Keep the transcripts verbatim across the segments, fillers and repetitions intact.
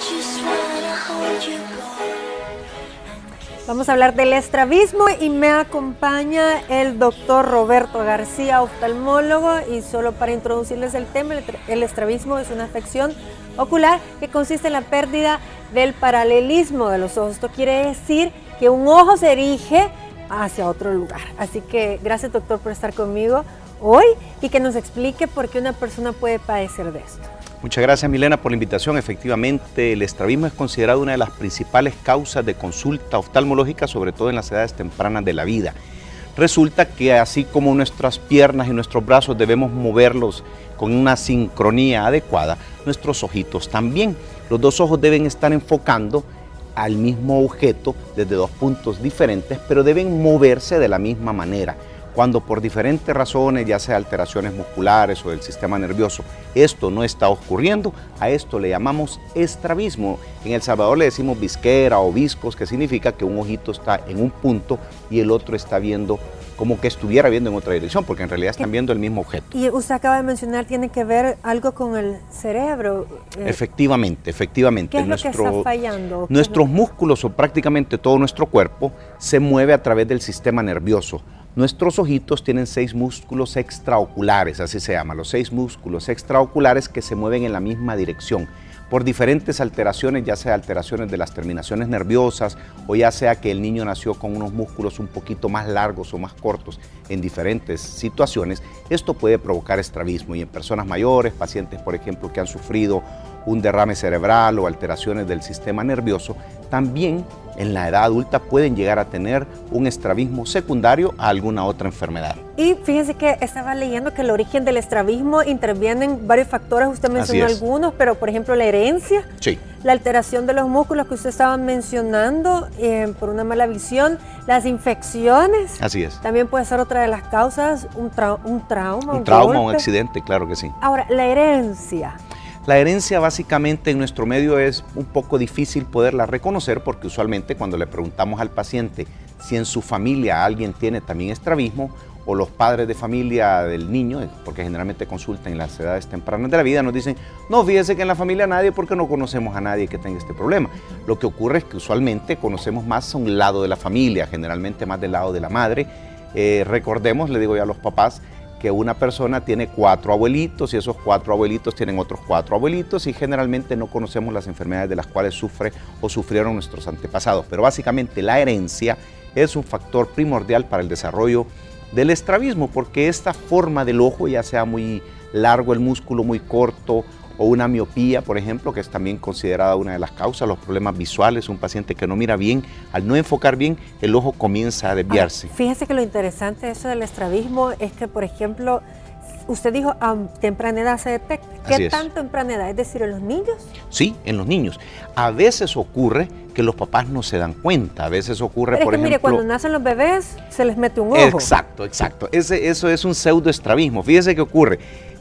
Vamos a hablar del estrabismo y me acompaña el doctor Roberto García, oftalmólogo, y solo para introducirles el tema, el estrabismo es una afección ocular que consiste en la pérdida del paralelismo de los ojos. Esto quiere decir que un ojo se erige hacia otro lugar. Así que gracias, doctor, por estar conmigo hoy y que nos explique por qué una persona puede padecer de esto. Muchas gracias, Milena, por la invitación. Efectivamente, el estrabismo es considerado una de las principales causas de consulta oftalmológica, sobre todo en las edades tempranas de la vida. Resulta que así como nuestras piernas y nuestros brazos debemos moverlos con una sincronía adecuada, nuestros ojitos también. Los dos ojos deben estar enfocando al mismo objeto desde dos puntos diferentes, pero deben moverse de la misma manera. Cuando por diferentes razones, ya sea alteraciones musculares o del sistema nervioso, esto no está ocurriendo, a esto le llamamos estrabismo. En El Salvador le decimos visquera o viscos, que significa que un ojito está en un punto y el otro está viendo como que estuviera viendo en otra dirección, porque en realidad están viendo el mismo objeto. Y usted acaba de mencionar, tiene que ver algo con el cerebro. Efectivamente, efectivamente. ¿Qué es Nuestro, lo que está fallando? Nuestros músculos o prácticamente todo nuestro cuerpo se mueve a través del sistema nervioso. Nuestros ojitos tienen seis músculos extraoculares, así se llama, los seis músculos extraoculares que se mueven en la misma dirección. Por diferentes alteraciones, ya sea alteraciones de las terminaciones nerviosas o ya sea que el niño nació con unos músculos un poquito más largos o más cortos en diferentes situaciones, esto puede provocar estrabismo. Y en personas mayores, pacientes por ejemplo que han sufrido un derrame cerebral o alteraciones del sistema nervioso, también en la edad adulta pueden llegar a tener un estrabismo secundario a alguna otra enfermedad. Y fíjense que estaba leyendo que el origen del estrabismo intervienen varios factores, usted mencionó algunos, pero por ejemplo la herencia, sí, la alteración de los músculos que usted estaba mencionando eh, por una mala visión, las infecciones. Así es. También puede ser otra de las causas, un, trau un trauma. Un, un trauma, golpe. un accidente, claro que sí. Ahora, la herencia. La herencia básicamente en nuestro medio es un poco difícil poderla reconocer porque usualmente cuando le preguntamos al paciente si en su familia alguien tiene también estrabismo o los padres de familia del niño, porque generalmente consultan en las edades tempranas de la vida, nos dicen, no, fíjese que en la familia nadie porque no conocemos a nadie que tenga este problema. Lo que ocurre es que usualmente conocemos más a un lado de la familia, generalmente más del lado de la madre. Eh, recordemos, le digo yo a los papás, que una persona tiene cuatro abuelitos y esos cuatro abuelitos tienen otros cuatro abuelitos y generalmente no conocemos las enfermedades de las cuales sufre o sufrieron nuestros antepasados. Pero básicamente la herencia es un factor primordial para el desarrollo del estrabismo porque esta forma del ojo, ya sea muy largo el músculo, muy corto, o una miopía, por ejemplo, que es también considerada una de las causas, los problemas visuales, un paciente que no mira bien, al no enfocar bien, el ojo comienza a desviarse. Ahora, fíjese que lo interesante de eso del estrabismo es que, por ejemplo, usted dijo a temprana edad se detecta. ¿Qué tan temprana edad? Es decir, ¿en los niños? Sí, en los niños. A veces ocurre que los papás no se dan cuenta, a veces ocurre, Pero por es que, ejemplo... mire, cuando nacen los bebés, se les mete un ojo. Exacto, exacto. Ese, eso es un pseudoestrabismo. Fíjese qué ocurre.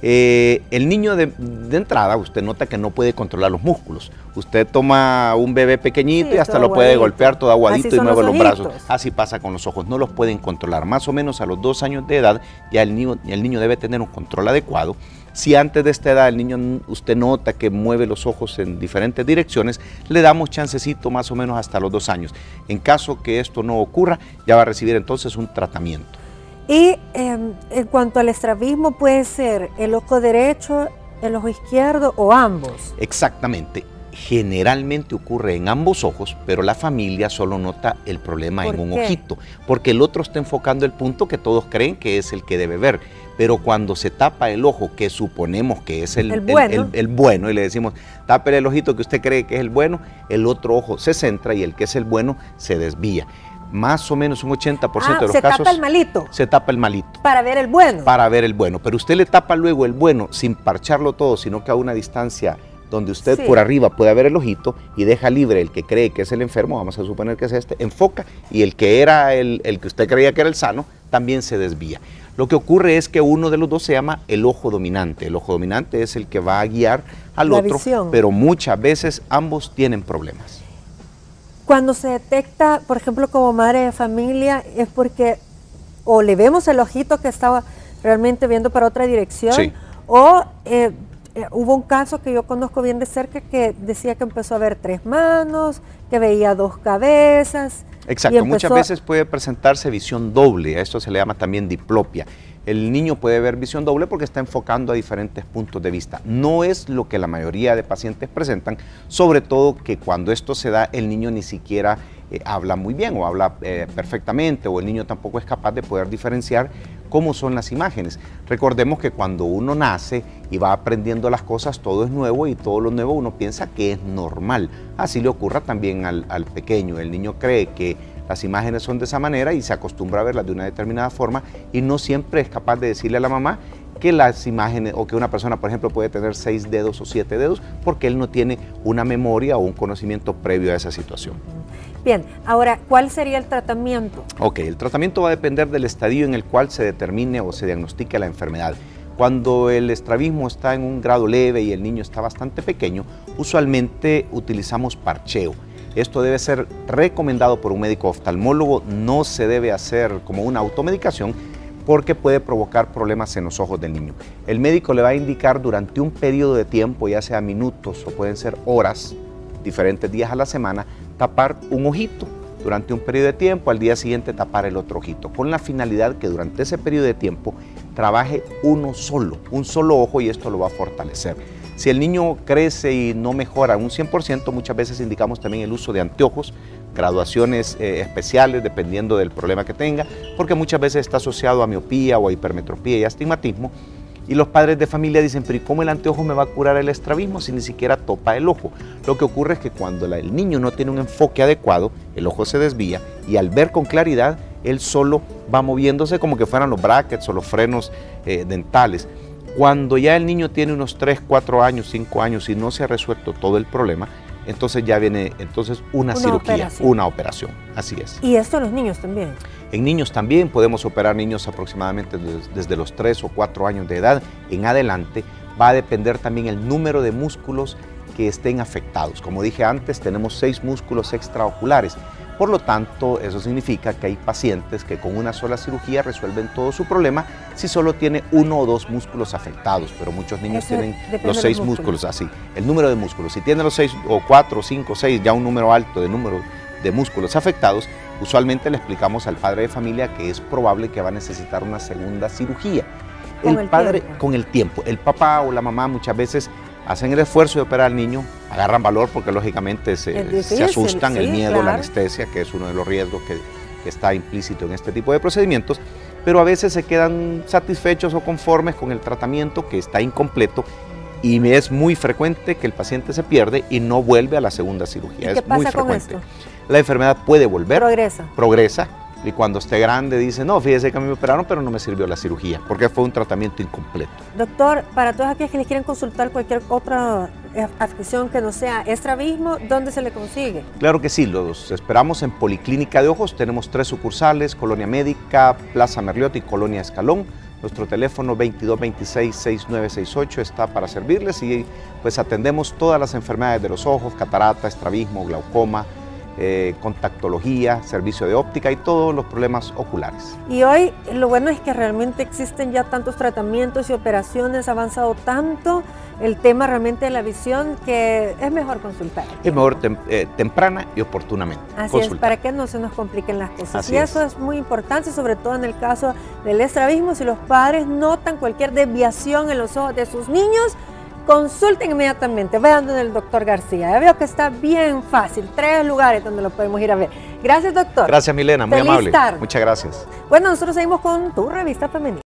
Eh, el niño de, de entrada, usted nota que no puede controlar los músculos. Usted toma un bebé pequeñito sí, y hasta lo puede golpear todo aguadito y mueve los, los brazos. Así pasa con los ojos, no los pueden controlar. Más o menos a los dos años de edad ya el niño, el niño debe tener un control adecuado. Si antes de esta edad el niño usted nota que mueve los ojos en diferentes direcciones, le damos chancecito más o menos hasta los dos años. En caso que esto no ocurra, ya va a recibir entonces un tratamiento. Y eh, en cuanto al estrabismo, puede ser el ojo derecho, el ojo izquierdo o ambos. Exactamente. Generalmente ocurre en ambos ojos, pero la familia solo nota el problema en un ojito, porque el otro está enfocando el punto que todos creen que es el que debe ver. Pero cuando se tapa el ojo, que suponemos que es el, el, bueno. El, el, el bueno, y le decimos, tápele el ojito que usted cree que es el bueno, el otro ojo se centra y el que es el bueno se desvía. Más o menos un ochenta por ciento ah, de los se casos... Se tapa el malito. Se tapa el malito. Para ver el bueno. Para ver el bueno. Pero usted le tapa luego el bueno sin parcharlo todo, sino que a una distancia donde usted sí. por arriba puede ver el ojito y deja libre el que cree que es el enfermo, vamos a suponer que es este, enfoca, y el que era el, el que usted creía que era el sano, también se desvía. Lo que ocurre es que uno de los dos se llama el ojo dominante. El ojo dominante es el que va a guiar al La otro, visión. Pero muchas veces ambos tienen problemas. Cuando se detecta, por ejemplo, como madre de familia, es porque o le vemos el ojito que estaba realmente viendo para otra dirección, sí. o eh, eh, hubo un caso que yo conozco bien de cerca que decía que empezó a ver tres manos, que veía dos cabezas. Exacto, muchas veces puede presentarse visión doble, a esto se le llama también diplopia. El niño puede ver visión doble porque está enfocando a diferentes puntos de vista. No es lo que la mayoría de pacientes presentan, sobre todo que cuando esto se da el niño ni siquiera eh, habla muy bien o habla eh, perfectamente, o el niño tampoco es capaz de poder diferenciar cómo son las imágenes. Recordemos que cuando uno nace y va aprendiendo las cosas, todo es nuevo y todo lo nuevo uno piensa que es normal. Así le ocurra también al, al pequeño. El niño cree que las imágenes son de esa manera y se acostumbra a verlas de una determinada forma y no siempre es capaz de decirle a la mamá que las imágenes, o que una persona, por ejemplo, puede tener seis dedos o siete dedos porque él no tiene una memoria o un conocimiento previo a esa situación. Bien, ahora, ¿cuál sería el tratamiento? Ok, el tratamiento va a depender del estadio en el cual se determine o se diagnostique la enfermedad. Cuando el estrabismo está en un grado leve y el niño está bastante pequeño, usualmente utilizamos parcheo. Esto debe ser recomendado por un médico oftalmólogo, no se debe hacer como una automedicación porque puede provocar problemas en los ojos del niño. El médico le va a indicar durante un periodo de tiempo, ya sea minutos o pueden ser horas, diferentes días a la semana, tapar un ojito durante un periodo de tiempo, al día siguiente tapar el otro ojito, con la finalidad que durante ese periodo de tiempo trabaje uno solo, un solo ojo, y esto lo va a fortalecer. Si el niño crece y no mejora un cien por ciento, muchas veces indicamos también el uso de anteojos, graduaciones eh, especiales dependiendo del problema que tenga, porque muchas veces está asociado a miopía o a hipermetropía y astigmatismo. Y los padres de familia dicen, pero ¿y cómo el anteojo me va a curar el estrabismo si ni siquiera topa el ojo? Lo que ocurre es que cuando la, el niño no tiene un enfoque adecuado, el ojo se desvía y al ver con claridad, él solo va moviéndose como que fueran los brackets o los frenos eh, dentales. Cuando ya el niño tiene unos tres, cuatro años, cinco años y no se ha resuelto todo el problema, entonces ya viene entonces una, una cirugía, operación. una operación, así es. ¿Y esto en los niños también? En niños también podemos operar niños aproximadamente desde, desde los tres o cuatro años de edad en adelante. Va a depender también el número de músculos que estén afectados. Como dije antes, tenemos seis músculos extraoculares. Por lo tanto, eso significa que hay pacientes que con una sola cirugía resuelven todo su problema si solo tiene uno o dos músculos afectados, pero muchos niños eso tienen los seis músculos. músculos, así. El número de músculos, si tiene los seis o cuatro, cinco, seis, ya un número alto de número de músculos afectados, usualmente le explicamos al padre de familia que es probable que va a necesitar una segunda cirugía. Con el, el padre, tiempo. con el tiempo. El papá o la mamá muchas veces hacen el esfuerzo de operar al niño, agarran valor porque lógicamente se, difícil, se asustan, sí, el miedo, claro. la anestesia, que es uno de los riesgos que, que está implícito en este tipo de procedimientos, pero a veces se quedan satisfechos o conformes con el tratamiento que está incompleto y es muy frecuente que el paciente se pierde y no vuelve a la segunda cirugía. ¿Y qué es pasa muy con frecuente. esto? La enfermedad puede volver, progresa. progresa, y cuando esté grande dice, no, fíjese que a mí me operaron, pero no me sirvió la cirugía, porque fue un tratamiento incompleto. Doctor, para todos aquellos que les quieren consultar cualquier otra afección que no sea estrabismo, ¿dónde se le consigue? Claro que sí, los esperamos en Policlínica de Ojos, tenemos tres sucursales, Colonia Médica, Plaza Merliot y Colonia Escalón. Nuestro teléfono veintidós veintiséis sesenta y nueve sesenta y ocho está para servirles y pues atendemos todas las enfermedades de los ojos, catarata, estrabismo, glaucoma, Eh, contactología, servicio de óptica y todos los problemas oculares. Y hoy lo bueno es que realmente existen ya tantos tratamientos y operaciones, ha avanzado tanto el tema realmente de la visión que es mejor consultar. Es mejor tem eh, temprana y oportunamente. Así consultar. es, para que no se nos compliquen las cosas. Así y eso es. es muy importante, sobre todo en el caso del estrabismo, si los padres notan cualquier desviación en los ojos de sus niños, consulten inmediatamente, vean donde el doctor García. Ya veo que está bien fácil, tres lugares donde lo podemos ir a ver. Gracias, doctor. Gracias, Milena, muy Feliz amable. tarde. Muchas gracias. Bueno, nosotros seguimos con tu revista femenina.